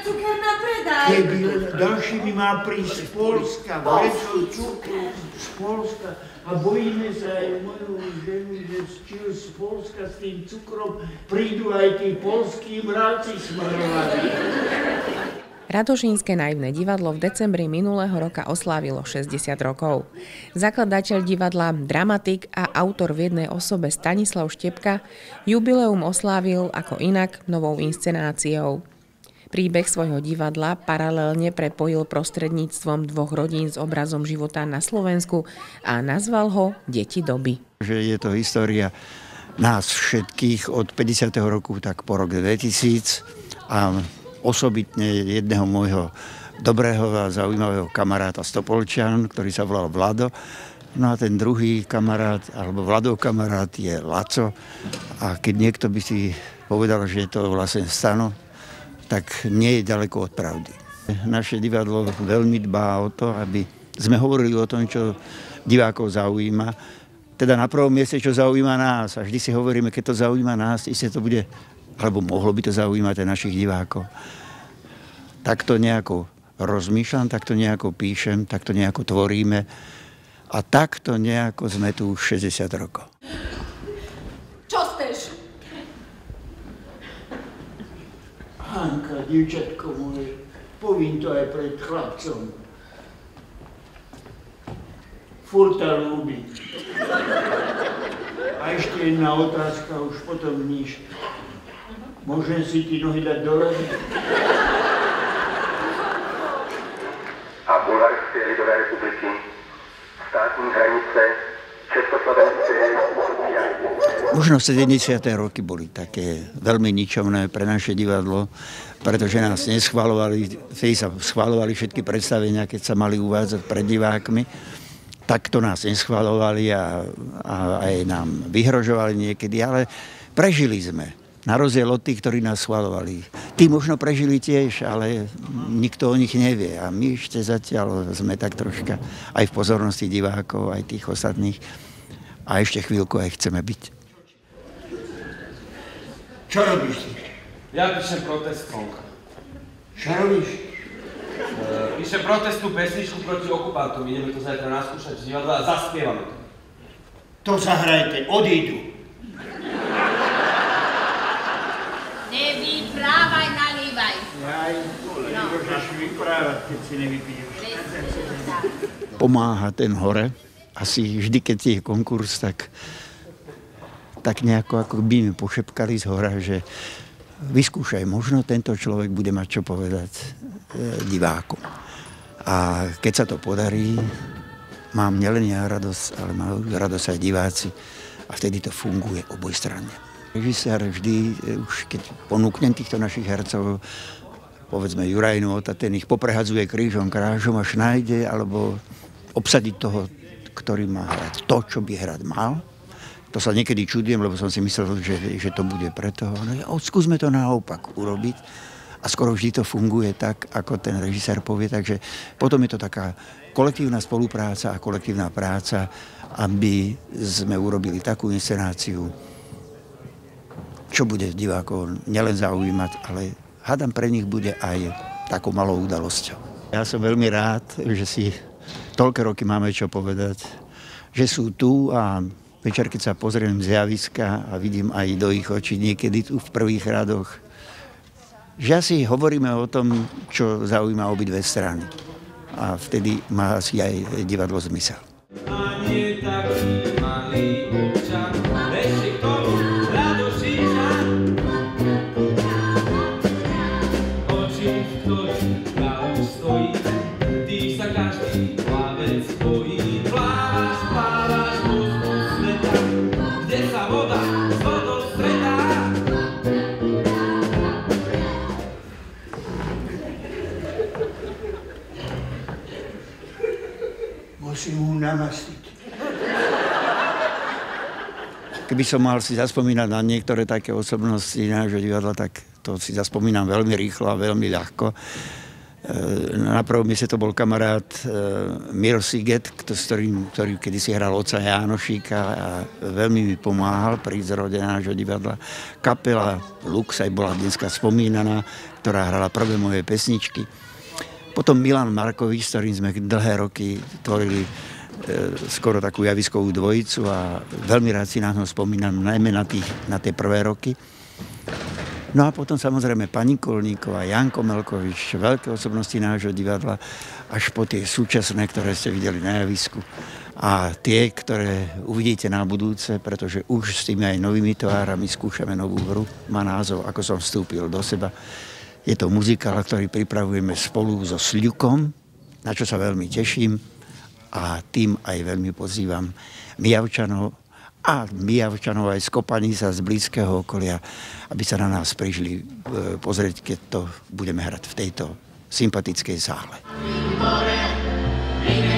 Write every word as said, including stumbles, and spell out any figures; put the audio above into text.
cukier na predaj. Keby ďalší mi má prísť z Polska, vrečo cukru z Polska a bojíme sa aj moju ženu, že či z Polska s tým cukrom prídu aj tí polskí mráci smrľaví. Radošínske naivné divadlo v decembri minulého roka oslávilo šesťdesiat rokov. Zakladateľ divadla, dramatik a autor v jednej osobe Stanislav Štepka jubileum oslávil ako inak novou inscenáciou. Príbeh svojho divadla paralelne prepojil prostredníctvom dvoch rodín s obrazom života na Slovensku a nazval ho Deti doby. Že je to história nás všetkých od päťdesiateho roku tak po rok dvetisíc a osobitne jedného môjho dobrého a zaujímavého kamaráta Stopolčan, ktorý sa volal Vlado. No a ten druhý kamarát, alebo Vladov kamarát je Laco. A keď niekto by si povedal, že je to vlastne Stano, tak nie je ďaleko od pravdy. Naše divadlo veľmi dbá o to, aby sme hovorili o tom, čo divákov zaujíma. Teda na prvom mieste, čo zaujíma nás. A vždy si hovoríme, keď to zaujíma nás, isté to bude, alebo mohlo by to zaujímať aj našich divákov. Takto nejako rozmýšľam, takto nejako píšem, takto nejako tvoríme a takto nejako sme tu už šesťdesiat rokov. Čo steš? Hanka, dievčatko moje, povím to aj pred chlapcom. Furt ťa ľúbi. A ešte jedna otázka, už potom nič. Môžem si ti nohy dať dole? A Bulharskej ľudovej republiky, státní hranice, Československej republiky. Možno sedemdesiate roky boli také veľmi ničomné pre naše divadlo, pretože nás neschvalovali, vtedy sa schvalovali všetky predstavenia, keď sa mali uvádzať pred divákmi. Takto nás neschvalovali a, a aj nám vyhrožovali niekedy, ale prežili sme. Na rozdiel od tých, ktorí nás schvalovali. Tí možno prežili tiež, ale nikto o nich nevie. A my ešte zatiaľ sme tak troška aj v pozornosti divákov, aj tých ostatných. A ešte chvíľku aj chceme byť. Čo robíš ty? Ja píšem protest song. Čo robíš? E, píšem protestnú pesničku proti okupantom. Ideme to zajtra naskúšať z divadla a zaspievame to. To zahrajte, odídu. Nevyprávaj, nalívaj. Aj, nemôžeš vyprávať, keď si nevypiješ. Pomáha ten hore. Asi vždy, keď je konkurs, tak, tak nejako ako by mi pošepkali z hora, že vyskúšaj, možno tento človek bude mať čo povedať e, divákom. A keď sa to podarí, mám nielen ja radosť, ale mám radosť aj diváci. A vtedy to funguje obojstranne. Režisér vždy, už keď ponúknem týchto našich hercov, povedzme Jurajnu Ota, ten ich poprehadzuje krížom, krážom až nájde, alebo obsadiť toho, ktorý má hrať to, čo by hrať mal. To sa niekedy čudujem, lebo som si myslel, že, že to bude preto. No ja, skúsme to naopak urobiť. A skoro vždy to funguje tak, ako ten režisér povie. Takže potom je to taká kolektívna spolupráca a kolektívna práca, aby sme urobili takú inscenáciu, čo bude divákov nielen zaujímať, ale hádam pre nich bude aj takou malou udalosťou. Ja som veľmi rád, že si toľké roky máme čo povedať, že sú tu a večer, keď sa pozriem z javiska a vidím aj do ich očí niekedy tu v prvých radoch, že asi hovoríme o tom, čo zaujíma obidve strany. A vtedy má asi aj divadlo zmysel. A nie taký malý občan, ešte k tomu Radošíčan. Oči, v ktorých ja už stojí, tých sa každý plavec bojí. Plávaš, plávaš mostom sveta, kde sa voda s vodou stretá. Musím mu namastiť. Keby som mal si zaspomínať na niektoré také osobnosti nášho divadla, tak to si zaspomínam veľmi rýchlo a veľmi ľahko. Na prvom mieste to bol kamarát Miro Siget, ktorý, ktorý kedysi hral oca Jánošíka a veľmi mi pomáhal pri zrode nášho divadla. Kapela Lux aj bola dneska spomínaná, ktorá hrala prvé moje pesničky. Potom Milan Markovič, s ktorým sme dlhé roky tvorili skoro takú javiskovú dvojicu a veľmi rád si na to spomínam, najmä na, tých, na tie prvé roky. No a potom samozrejme pani Kolníková, Janko Melkovič, veľké osobnosti nášho divadla, až po tie súčasné, ktoré ste videli na javisku. A tie, ktoré uvidíte na budúce, pretože už s tými aj novými tvárami skúšame novú hru. Má názov Ako som vstúpil do seba. Je to muzikál, ktorý pripravujeme spolu so Sľukom, na čo sa veľmi teším. A tým aj veľmi pozývam Mijavčanov a Mijavčanov aj z Kopanica, z blízkeho okolia, aby sa na nás prišli pozrieť, keď to budeme hrať v tejto sympatickej sále.